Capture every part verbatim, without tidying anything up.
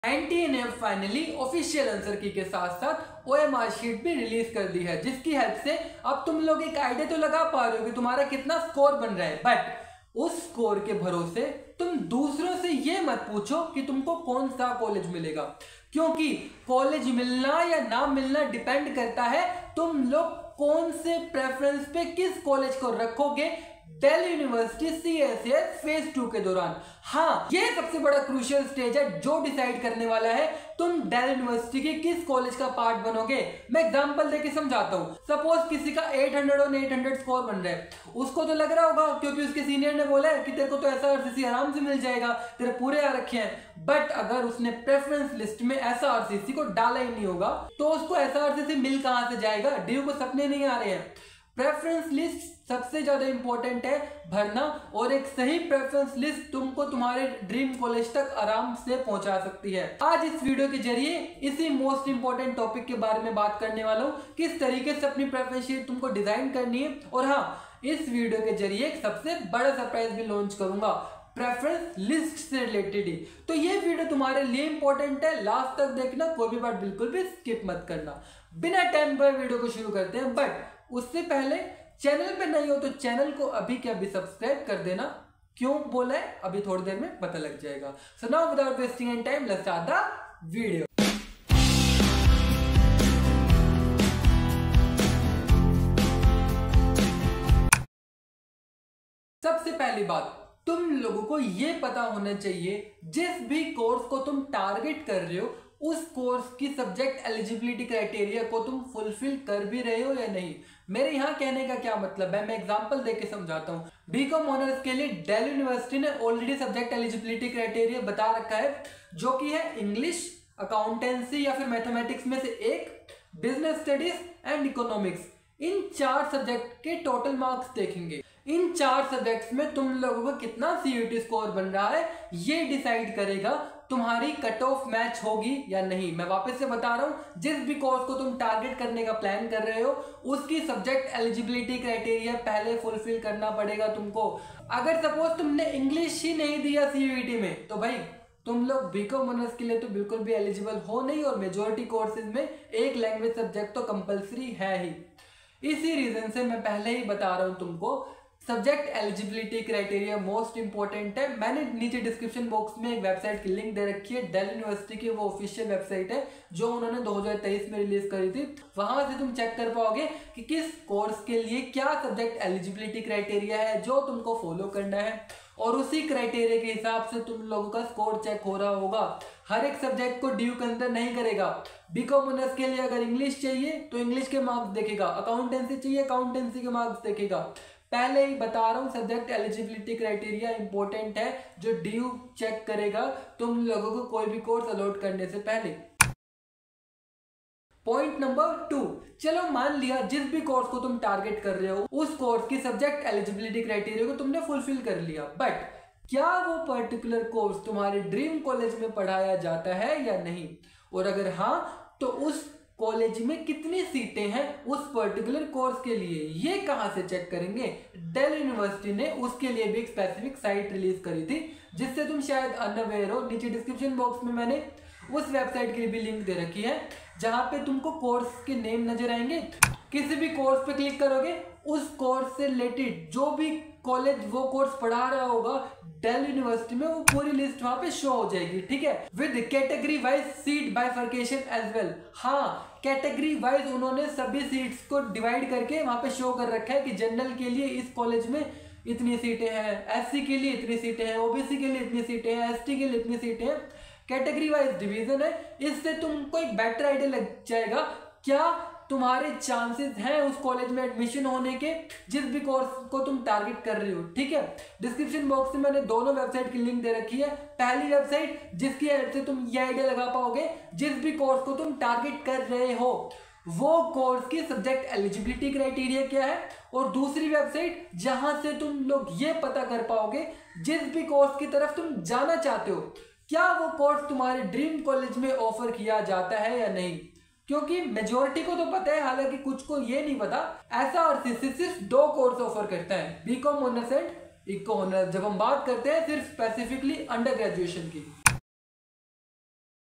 N T A ने finally official answer की के साथ साथ ओ एम आर शीट भी रिलीज कर दी है, जिसकी हेल्प से अब तुम लोग एक आइडिया तो लगा पा रहे हो कि तुम्हारा कितना स्कोर बन रहा है। बट उस स्कोर के भरोसे तुम दूसरों से ये मत पूछो कि तुमको कौन सा कॉलेज मिलेगा, क्योंकि कॉलेज मिलना या ना मिलना डिपेंड करता है तुम लोग कौन से प्रेफरेंस पे किस कॉलेज को रखोगे Delhi university C S A phase two के दौरान। हाँ, ये सबसे बड़ा क्रूशियल स्टेज है जो डिसाइड करने वाला है तुम दिल्ली यूनिवर्सिटी के किस कॉलेज का पार्ट बनोगे। मैं एग्जांपल देके समझाता हूँ। सपोज किसी का आठ सौ और आठ सौ स्कोर बन रहा है, उसको तो लग रहा होगा क्योंकि उसके सीनियर ने बोला है कि तेरे को तो ऐसा आरसीसी आराम से मिल जाएगा, तेरे पूरे आ रखे हैं। बट अगर उसने प्रेफरेंस लिस्ट में ऐसा आरसीसी को डाला ही नहीं होगा तो उसको ऐसा आरसीसी मिल कहां से जाएगा? डी को सपने नहीं आ रहे हैं। प्रेफरेंस लिस्ट सबसे ज्यादा इंपॉर्टेंट है भरना, और एक सही प्रेफरेंस लिस्ट तुमको तुम्हारे ड्रीम कॉलेज तक आराम से पहुंचा सकती है। आज इस वीडियो के जरिए इसी मोस्ट इंपॉर्टेंट टॉपिक के बारे में बात करने वाला हूं, किस तरीके से अपनी प्रेफरेंस शीट तुमको डिजाइन करनी है। और हाँ, इस वीडियो के जरिए एक सबसे बड़ा सरप्राइज भी लॉन्च करूंगा प्रेफरेंस लिस्ट से रिलेटेड ही। तो ये वीडियो तुम्हारे लिए इंपॉर्टेंट है, लास्ट तक देखना, कोई भी बात बिल्कुल भी स्किप मत करना। बिना टाइम पर वीडियो को शुरू करते हैं, बट उससे पहले चैनल पे नहीं हो तो चैनल को अभी के अभी सब्सक्राइब कर देना। क्यों बोला है अभी थोड़ी देर में पता लग जाएगा। So now without wasting any time let's start the video. सबसे पहली बात, तुम लोगों को यह पता होना चाहिए जिस भी कोर्स को तुम टारगेट कर रहे हो उस कोर्स की सब्जेक्ट एलिजिबिलिटी क्राइटेरिया को तुम फुलफिल कर भी रहे हो या नहीं। मेरे यहाँ कहने का क्या मतलब है, मैं एग्जांपल देके समझाता हूँ। बीकॉम ऑनर्स के लिए दिल्ली यूनिवर्सिटी ने ऑलरेडी सब्जेक्ट एलिजिबिलिटी क्राइटेरिया बता रखा है, जो कि है इंग्लिश, अकाउंटेंसी या फिर मैथमेटिक्स में से एक, बिजनेस स्टडीज एंड इकोनॉमिक्स। इन चार सब्जेक्ट के टोटल मार्क्स देखेंगे। इन चार सब्जेक्ट्स में तुम लोगों का कितना सीयूटी स्कोर बन रहा है ये डिसाइड करेगा तुम्हारी कट ऑफ मैच होगी या नहीं। मैं वापस से बता रहा हूं, जिस भी कोर्स को तुम टारगेट करने का प्लान कर रहे हो उसकी सब्जेक्ट एलिजिबिलिटी क्राइटेरिया पहले फुलफिल करना पड़ेगा तुमको। अगर सपोज तुमने इंग्लिश ही नहीं दिया सीयूटी में तो भाई तुम लोग बीकॉम ऑनर्स के लिए तो बिल्कुल भी एलिजिबल हो नहीं, और मेजोरिटी कोर्सेज में एक लैंग्वेज सब्जेक्ट तो कंपलसरी है ही। इसी रीजन से मैं पहले ही बता रहा हूं तुमको, subject eligibility criteria most important है। मैंने नीचे डिस्क्रिप्शन बॉक्स में एक वेबसाइट की लिंक दे रखी है, दिल्ली यूनिवर्सिटी की वो ऑफिशियल वेबसाइट है जो उन्होंने दो हज़ार तेईस में रिलीज करी थी। वहां से तुम चेक कर पाओगे कि किस कोर्स के लिए क्या सब्जेक्ट एलिजिबिलिटी क्राइटेरिया है जो तुमको फॉलो करना है, और उसी क्राइटेरिया के हिसाब से तुम लोगों का स्कोर चेक हो रहा होगा। हर एक सब्जेक्ट को ड्यू कंसिडर नहीं करेगा। बीकॉम ऑनर्स के लिए अगर इंग्लिश चाहिए तो इंग्लिश के मार्क्स देखेगा, अकाउंटेंसी चाहिए अकाउंटेंसी के मार्क्स देखेगा। पहले ही बता रहा हूं, सब्जेक्ट एलिजिबिलिटी क्राइटेरिया इंपॉर्टेंट है जो ड्यू चेक करेगा तुम लोगों को कोई भी कोर्स अलॉट करने से पहले। पॉइंट नंबर टू, चलो मान लिया जिस भी कोर्स को तुम टारगेट कर रहे हो उस कोर्स की सब्जेक्ट एलिजिबिलिटी क्राइटेरिया को तुमने फुलफिल कर लिया, बट क्या वो पर्टिकुलर कोर्स तुम्हारे ड्रीम कॉलेज में पढ़ाया जाता है या नहीं, और अगर हाँ तो उस कॉलेज में कितनी सीटें हैं उस पर्टिकुलर कोर्स के लिए, ये कहां से चेक करेंगे। दिल्ली यूनिवर्सिटी ने उसके लिए भी एक स्पेसिफिक साइट रिलीज करी थी जिससे तुम शायद अनअवेयर हो। नीचे डिस्क्रिप्शन बॉक्स में मैंने उस वेबसाइट की भी लिंक दे रखी है जहां पे तुमको कोर्स के नेम नजर आएंगे। किसी भी कोर्स पे क्लिक करोगे उस कोर्स से रिलेटेड जो भी कॉलेज वो कोर्स पढ़ा रहा होगा दिल्ली यूनिवर्सिटी में, वो पूरी लिस्ट वहां पे शो हो जाएगी, ठीक है, with category wise seat bifurcation as well. हाँ, कैटेगरी वाइज उन्होंने सभी सीट्स को डिवाइड करके वहां पे शो कर रखा है कि जनरल के लिए इस कॉलेज में इतनी सीटें हैं, एससी के लिए इतनी सीटें हैं, ओबीसी के लिए इतनी सीटें हैं, एसटी के लिए इतनी सीटें हैं। कैटेगरी वाइज डिवीजन है, इससे तुमको एक बेटर आइडिया लग जाएगा क्या तुम्हारे चांसेस हैं उस कॉलेज में एडमिशन होने के जिस भी कोर्स को तुम टारगेट कर रहे हो, ठीक है। डिस्क्रिप्शन बॉक्स में मैंने दोनों वेबसाइट की लिंक दे रखी है। पहली वेबसाइट जिसकी हेल्प से तुम ये आइडिया लगा पाओगे जिस भी कोर्स को तुम टारगेट कर रहे हो वो कोर्स की सब्जेक्ट एलिजिबिलिटी क्राइटेरिया क्या है, और दूसरी वेबसाइट जहां से तुम लोग ये पता कर पाओगे जिस भी कोर्स की तरफ तुम जाना चाहते हो क्या वो कोर्स तुम्हारे ड्रीम कॉलेज में ऑफर किया जाता है या नहीं। क्योंकि मेजोरिटी को तो पता है, हालांकि कुछ को ये नहीं पता, ऐसा और सिर्फ दो कोर्स ऑफर करता है, B Com honours and eco honours, जब हम बात करते हैं सिर्फ स्पेसिफिकली अंडर ग्रेजुएशन की।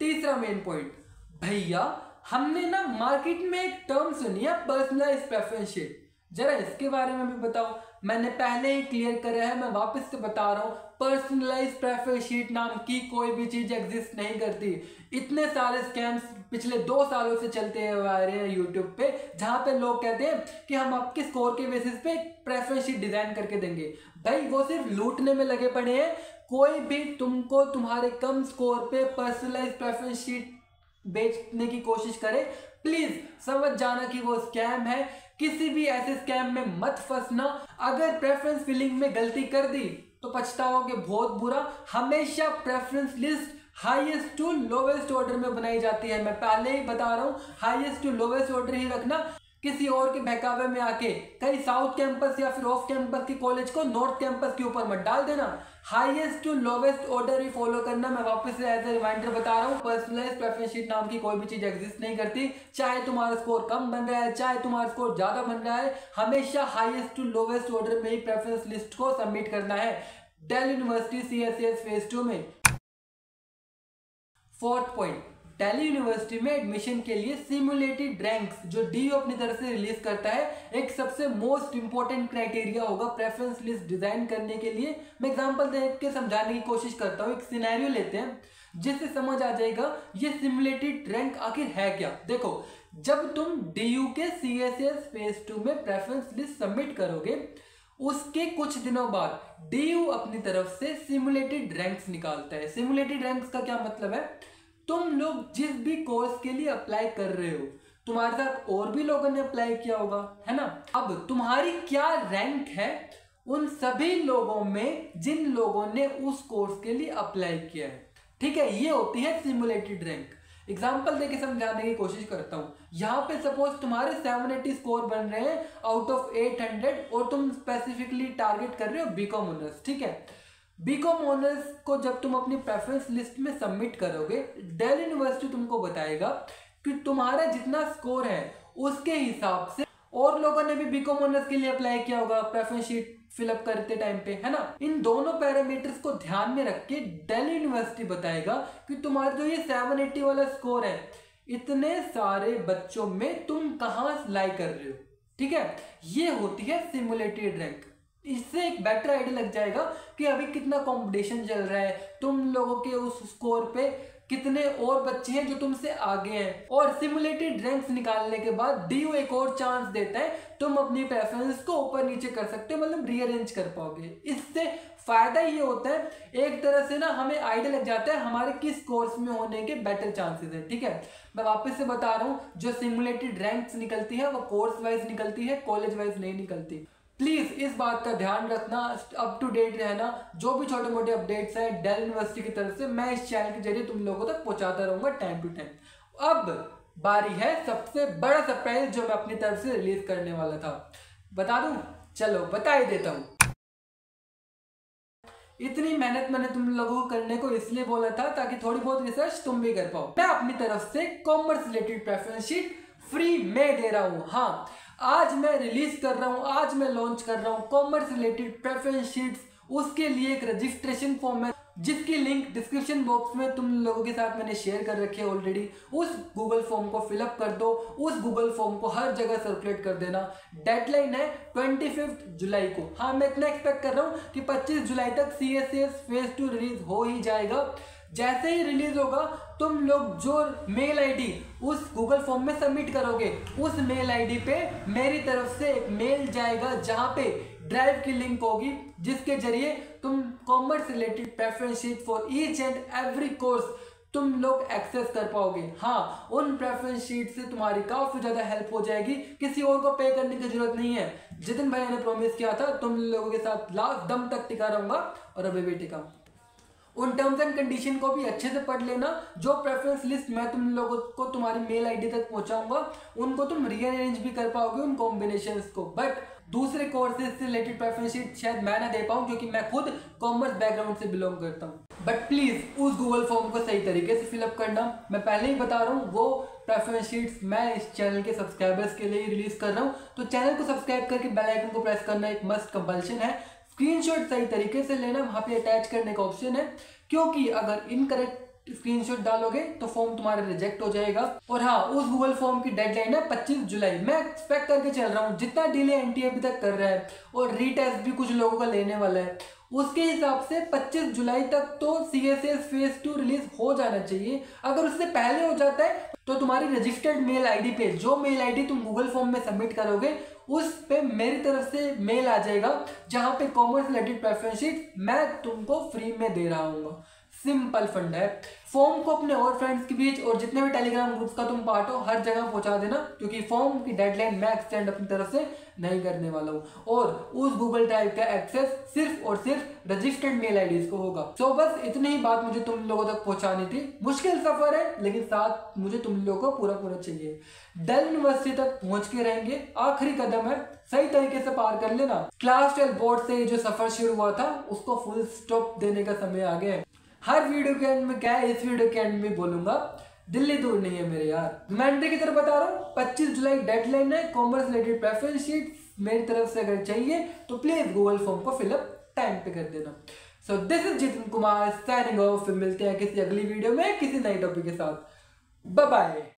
तीसरा मेन पॉइंट, भैया हमने ना मार्केट में एक टर्म सुनी है पर्सनलाइज्ड प्रेफरेंस शीट, जरा इसके बारे में भी बताओ। मैंने पहले ही क्लियर करा है, मैं वापस से बता रहा हूँ, पर्सनलाइज्ड प्रेफरेंस शीट नाम की कोई भी चीज एग्जिस्ट नहीं करती। इतने सारे स्कैम्स पिछले दो सालों से चलते हुए आ रहे हैं यूट्यूब पे, जहां पे लोग कहते हैं कि हम आपके स्कोर के बेसिस पे प्रेफरेंस शीट डिजाइन करके देंगे। भाई वो सिर्फ लूटने में लगे पड़े हैं। कोई भी तुमको तुम्हारे कम स्कोर पे पर्सनलाइज्ड प्रेफरेंस शीट बेचने की कोशिश करे, प्लीज समझ जाना कि वो स्कैम है। किसी भी ऐसे स्कैम में मत फंसना। अगर प्रेफरेंस फिलिंग में गलती कर दी तो पछताओगे बहुत बुरा। हमेशा preference list highest to lowest order में बनाई जाती है। मैं पहले ही बता रहा हूँ, हाईएस्ट टू लोवेस्ट ऑर्डर ही रखना। किसी और के बहकावे में आके कहीं साउथ कैंपस या फिर ऑफ कैंपस की कॉलेज को नॉर्थ कैंपस के ऊपर मत डाल देना। हाईएस्ट टू लोवेस्ट ऑर्डर ही फॉलो करना। मैं वापस से एज ए रिमाइंडर बता रहा हूँ, पर्सनलाइज्ड प्रेफरेंस शीट नाम की कोई भी चीज एग्जिस्ट नहीं करती। चाहे तुम्हारा स्कोर कम बन रहा है, चाहे तुम्हारा स्कोर ज्यादा बन रहा है, हमेशा हाईएस्ट टू लोवेस्ट ऑर्डर में ही प्रेफरेंस लिस्ट को सबमिट करना है। Delhi university C S S phase two में। फोर्थ पॉइंट, दिल्ली यूनिवर्सिटी में एडमिशन के लिए सिमुलेटेड रैंक्स जो डी यू अपनी तरफ से रिलीज करता है, एक सबसे मोस्ट इंपॉर्टेंट क्राइटेरिया होगा प्रेफरेंस लिस्ट डिजाइन करने के लिए। मैं एग्जांपल दे के समझाने की कोशिश करता हूँ। एक सिनेरियो लेते हैं जिससे समझ आ जाएगा ये सिमुलेटेड रैंक आखिर है क्या। देखो, जब तुम डी यू के C S S phase two में प्रेफरेंस लिस्ट सबमिट करोगे, उसके कुछ दिनों बाद डी यू अपनी तरफ से सिमुलेटेड रैंक्स निकालता है। सिमुलेटेड रैंक्स का क्या मतलब है, तुम लोग जिस भी कोर्स के लिए अप्लाई कर रहे हो, तुम्हारे साथ और भी लोगों ने अप्लाई किया होगा, है ना। अब तुम्हारी क्या रैंक है उन सभी लोगों में जिन लोगों ने उस कोर्स के लिए अप्लाई किया है, ठीक है। ये होती है सिमुलेटेड रैंक। एग्जाम्पल देके समझाने की कोशिश करता हूँ। यहाँ पे सपोज तुम्हारे सेवन एटी स्कोर बन रहे हैं आउट ऑफ एट हंड्रेड और तुम स्पेसिफिकली टारगेट कर रहे हो बीकॉम ऑनर्स, ठीक है। बीकॉम ऑनर्स को जब तुम अपनी प्रेफरेंस लिस्ट में सबमिट करोगे, दिल्ली यूनिवर्सिटी तुमको बताएगा कि तुम्हारा जितना स्कोर है उसके हिसाब से और लोगों ने भी बीकॉम ऑनर्स के लिए अप्लाई किया होगा प्रेफरेंस शीट फिलअप करते टाइम पे, है ना। इन दोनों पैरामीटर्स को ध्यान में रख के दिल्ली यूनिवर्सिटी बताएगा कि तुम्हारा जो ये सेवन एटी वाला स्कोर है, इतने सारे बच्चों में तुम कहाँ लाई कर रहे हो, ठीक है। ये होती है सिमुलेटेड रैंक। इससे एक बेटर आइडिया लग जाएगा कि अभी कितना कंपटीशन चल रहा है, तुम लोगों के उस स्कोर पे कितने और बच्चे हैं जो तुमसे आगे हैं। और सिमुलेटेड रैंक्स निकालने के बाद डी यू एक और चांस देता है, तुम अपनी प्रेफरेंस को ऊपर नीचे कर सकते हो, मतलब रीअरेंज कर पाओगे। इससे फायदा ये होता है, एक तरह से ना हमें आइडिया लग जाता है हमारे किस कोर्स में होने के बेटर चांसेस है, ठीक है। मैं वापस से बता रहा हूँ, जो सिमुलेटेड रैंक्स निकलती है वो कोर्स वाइज निकलती है, कॉलेज वाइज नहीं निकलती। प्लीज इस बात का ध्यान रखना, अप टू डेट रहना। जो भी छोटे मोटे अपडेट्स हैं दिल्ली यूनिवर्सिटी की तरफ से मैं इस चैनल के जरिए तुम लोगों तक पहुंचाता रहूंगा टाइम टू टाइम। अब बारी है सबसे बड़ा सरप्राइज जो मैं अपनी तरफ से रिलीज करने वाला था। बता दूं? चलो बता ही देता हूं। इतनी मेहनत मैंने तुम लोगों को करने को इसलिए बोला था ताकि थोड़ी बहुत रिसर्च तुम भी कर पाओ। मैं अपनी तरफ से commerce related preference sheet free में दे रहा हूं। हाँ, आज मैं रिलीज कर रहा हूं, आज मैं लॉन्च कर रहा हूं कॉमर्स रिलेटेड प्रेफरेंस शीट्स। उसके लिए एक रजिस्ट्रेशन फॉर्म है जिसकी लिंक डिस्क्रिप्शन बॉक्स में तुम लोगों के साथ मैंने शेयर कर रखी है ऑलरेडी। उस गूगल फॉर्म को फिलअप कर दो, उस गूगल फॉर्म को हर जगह सर्कुलेट कर देना। डेडलाइन है ट्वेंटी फिफ्थ जुलाई को। हाँ, मैं इतना एक्सपेक्ट कर रहा हूँ कि पच्चीस जुलाई तक C S S phase two release हो ही जाएगा। जैसे ही रिलीज होगा तुम लोग जो मेल आईडी उस गूगल फॉर्म में सबमिट करोगे, उस मेल आईडी पे मेरी तरफ से एक मेल जाएगा जहां पे ड्राइव की लिंक होगी, जिसके जरिए तुम commerce related preference sheet for each and every course तुम लोग एक्सेस कर पाओगे। हाँ, उन प्रेफरेंस शीट से तुम्हारी काफी ज्यादा हेल्प हो जाएगी, किसी और को पे करने की जरूरत नहीं है। जितिन भाई ने प्रॉमिस किया था तुम लोगों के साथ लास्ट दम तक टिका रहूंगा, और अभी भी टिका। उन टर्म्स एंड कंडीशन को भी अच्छे से पढ़ लेना। जो प्रेफरेंस लिस्ट मैं तुम लोगों को तुम्हारी मेल आईडी तक पहुंचाऊंगा, उनको तुम रीअरेंज भी कर पाओगे उन कॉम्बिनेशंस को। बट दूसरे कोर्सेज से रिलेटेड प्रेफरेंस शीट शायद मैं ना दे पाऊँ क्योंकि मैं खुद कॉमर्स बैकग्राउंड से बिलोंग करता हूँ। बट प्लीज उस गूगल फॉर्म को सही तरीके से फिलअप करना। मैं पहले ही बता रहा हूँ, वो प्रेफरेंस शीट्स मैं इस चैनल के सब्सक्राइबर्स के लिए रिलीज कर रहा हूँ, तो चैनल को सब्सक्राइब करके बेल आइकन को प्रेस करना एक मस्ट कंपल्शन है। स्क्रीनशॉट सही तरीके से लेना, वहां पे अटैच करने का ऑप्शन है, क्योंकि अगर इनकरेक्ट स्क्रीनशॉट डालोगे तो फॉर्म तुम्हारा रिजेक्ट हो जाएगा। और हाँ, उस गूगल फॉर्म की डेडलाइन है पच्चीस जुलाई। मैं एक्सपेक्ट करके चल रहा हूँ जितना डिले एनटीए अभी तक कर रहा है और रीटेस्ट भी कुछ लोगों का लेने वाला है, उसके हिसाब से पच्चीस जुलाई तक तो सीएसएस फेज टू रिलीज हो जाना चाहिए। अगर उससे पहले हो जाता है तो तुम्हारी रजिस्टर्ड मेल आईडी पे जो मेल आईडी तुम गूगल फॉर्म में सबमिट करोगे उस पे मेरी तरफ से मेल आ जाएगा जहां पे कॉमर्स रिलेटेड प्रेफरेंस शीट मैं तुमको फ्री में दे रहा हूँ। सिंपल फंड है। फॉर्म को अपने और फ्रेंड्स के बीच और जितने भी टेलीग्राम ग्रुप्स का तुम पार्ट हो हर जगह पहुंचा देना, क्योंकि फॉर्म की डेडलाइन मैं एक्सटेंड अपनी तरफ से नहीं करने वाला हूँ और उस गूगल ड्राइव का एक्सेस सिर्फ और सिर्फ रजिस्टर्ड मेल आईडीज को होगा। सो so, बस इतनी ही बात मुझे तुम लोगों तक पहुंचानी थी। मुश्किल सफर है लेकिन साथ मुझे तुम लोगों को पूरा पूरा चाहिए। डेल यूनिवर्सिटी तक पहुंच के रहेंगे, आखिरी कदम है, सही तरीके से पार कर लेना। क्लास ट्वेल्व बोर्ड से जो सफर शुरू हुआ था उसको फुल स्टॉप देने का समय आ गया है। हर वीडियो के एंड में क्या है, इस वीडियो के एंड में बोलूंगा, दिल्ली दूर नहीं है मेरे यार। रिमाइंडर की तरफ बता रहा हूँ, पच्चीस जुलाई डेडलाइन है। कॉमर्स रिलेटेड प्रेफरेंस शीट मेरी तरफ से अगर चाहिए तो प्लीज गूगल फॉर्म को फिलअप टाइम पे कर देना। So this is Jitin Kumar signing off. फिर मिलते हैं किसी अगली वीडियो में किसी नई टॉपिक के साथ। Bye bye.